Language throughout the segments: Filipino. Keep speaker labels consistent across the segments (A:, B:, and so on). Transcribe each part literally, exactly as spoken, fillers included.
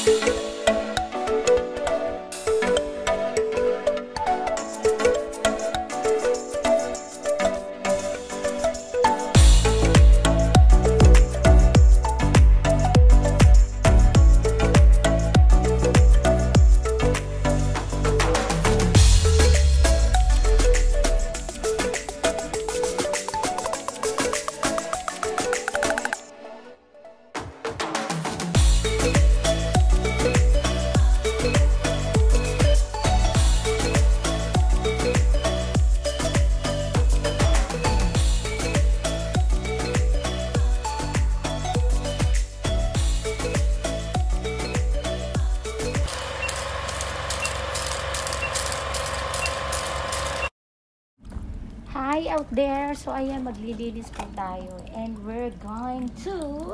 A: Hi out there! So ayan, maglilinis po tayo and we're going to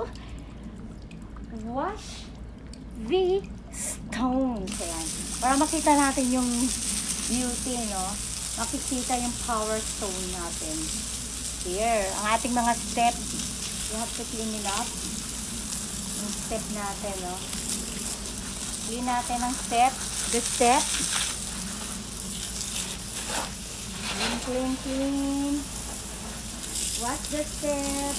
A: wash the stones. Ayan. Para makita natin yung beauty, no? Makikita yung power stone natin. Here, ang ating mga step. You have to clean it up. Yung step natin, no? Clean natin ang step. The step. Clean, clean, clean. Wash the step.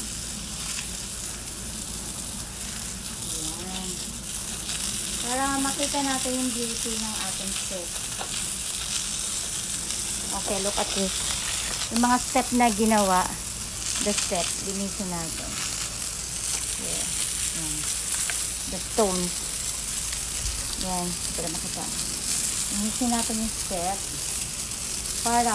A: Ayan. Para makita natin yung beauty ng ating step. Okay, look at this. Yung mga step na ginawa, the step, linisin natin. Yeah. Ayan. The stones. Yan, para makita. Linisin natin yung step. Para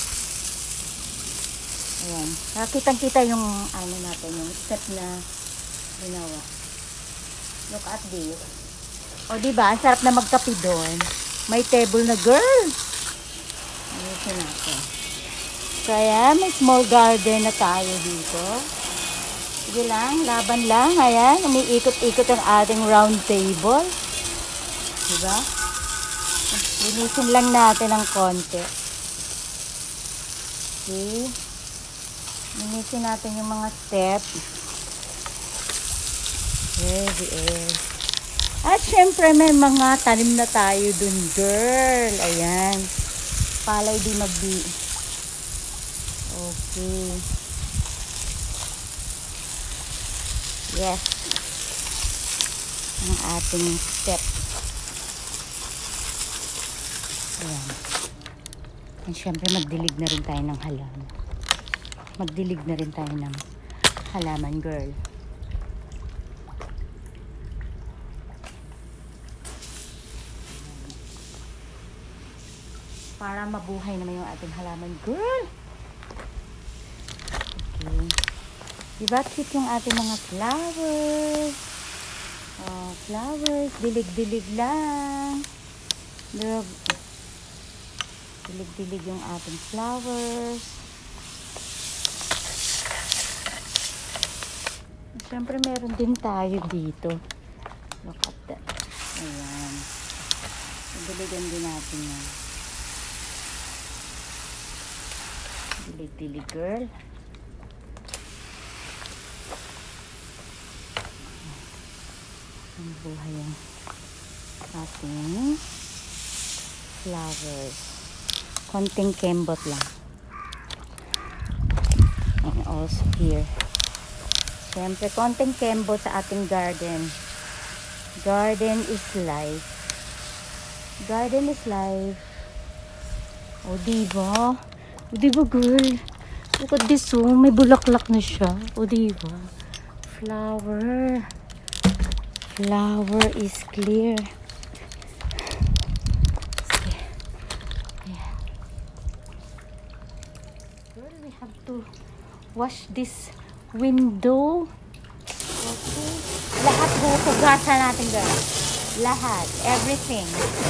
A: ayan, nakitang-kita yung ano natin, yung step na ginawa. Look at this. O diba, ang sarap na magkape doon. May table na, girl. Ayusin natin. So ayan, may small garden na tayo dito. Sige lang, laban lang. Ayan, umiikot-ikot ang ating round table. Diba? Linisin lang natin ng konti. Okay. Linisin natin yung mga step. Ready is. At syempre may mga tanim na tayo dun, girl. Ayan. Palay di magdi. Okay. Yes. Ang ating step. Ayan. And syempre magdilig na rin tayo ng halaman. Magdilig na rin tayo ng halaman, girl. Para mabuhay naman yung ating halaman, girl. Okay. Diba cute yung ating mga flowers? Oh, flowers. Dilig-dilig lang. Diba? Dilig-dilig yung ating flowers. Siyempre meron din tayo dito. Look at that. Ayan. Diligan din natin yan. Dilig-dilig, girl. Ang buhay yung ating flowers. Konting kembot lang. And also here. Siyempre, konting kembot sa ating garden. Garden is life. Garden is life. O, diba? O, diba, girl? Look at this, oh. May bulaklak na siya. O, diba? Flower. Flower is clear. To wash this window. Okay. Lahat huhugasan natin, girl. Lahat. Everything.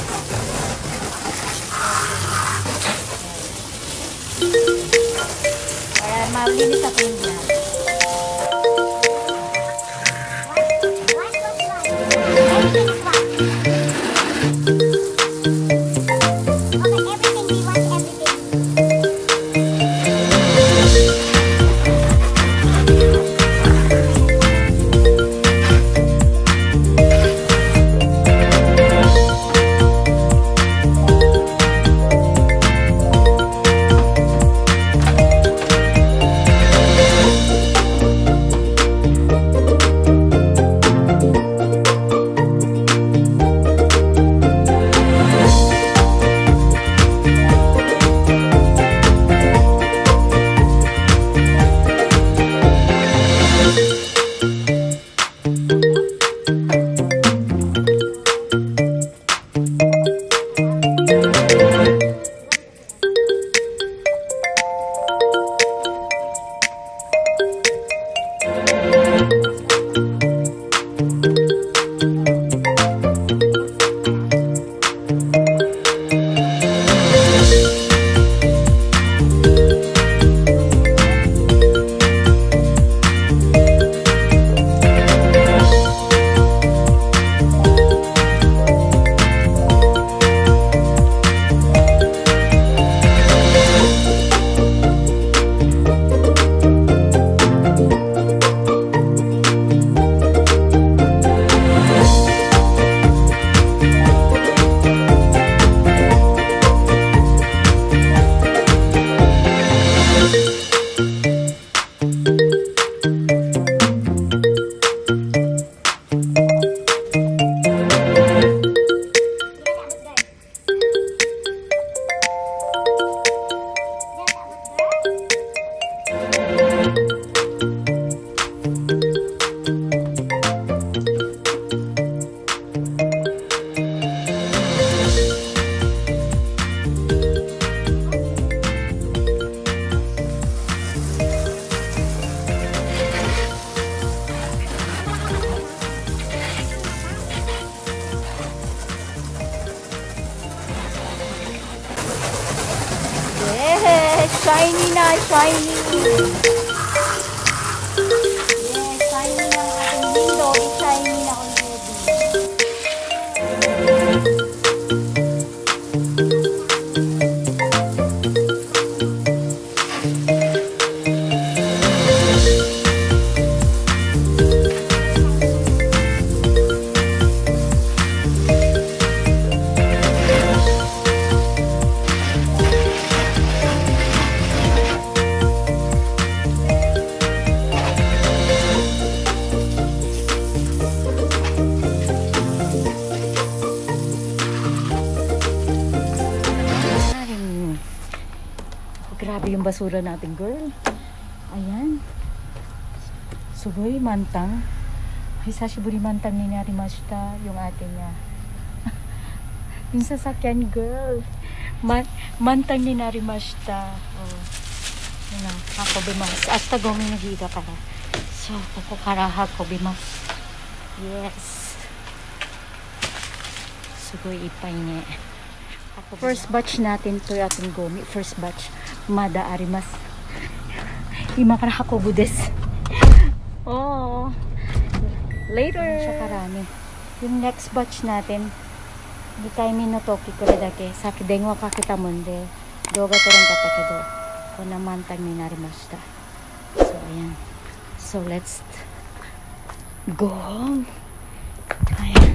A: Para malinis sa window. shiny na, shiny. Yes, shiny na ang ating window. Shiny na already. Grabe yung basura natin, girl. Ayan. Sugoy, mantang. Hisashiburi mantang ni narimashita yung ating niya. Yung sasakyan, girl. Man mantang ni narimashita. Oh. Yun ang hakobimasu. Ashita gomi no hi da kara. So, koko kara hakobimasu. Yes. Sugoy ipay ne. First batch natin to ating gomi. First batch. Mada arimas. Ima kara hakobu desu. Oh. Later. Siya karami. Yung next batch natin. Nikai mi no toki kore dake. Saki denwa kakita mo nde. Doga torong kata kedo. Kona mantang ni narimashita. So, ayan. So, let's go home. Ayan.